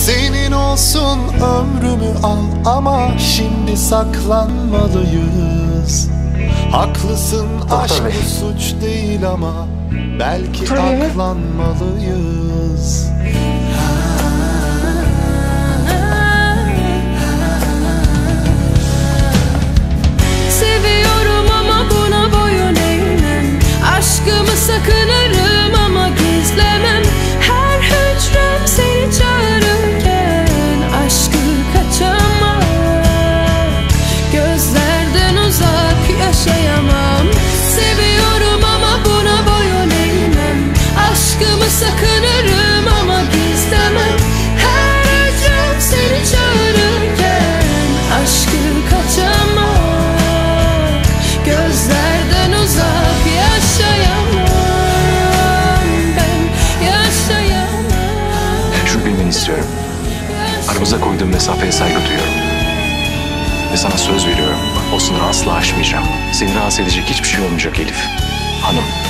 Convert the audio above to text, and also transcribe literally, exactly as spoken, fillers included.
Senin olsun ömrümü al ama şimdi saklanmalıyız. Haklısın, aşk bu suç değil ama belki aklanmalıyız. Seviyorum ama buna boyun eğmem. Aşkımı sakınırım ama gizlemem. Her hücrem seni çağırırken aşkı kaçamam. Gözlerden uzak yaşayamam. Seviyorum ama buna boyun eğmem. Aşkımı sakınırım ama gizlemem. Her hücrem seni çağırırken aşkı kaçamam. Gözlerden uzak yaşayamam. Ben yaşayamam. Şunu bilmeni istiyorum. Aramıza koyduğum mesafeye saygı duyuyorum. Ve sana söz veriyorum. O sınırı asla aşmayacağım. Seni rahatsız edecek hiçbir şey olmayacak Elif. Hanım.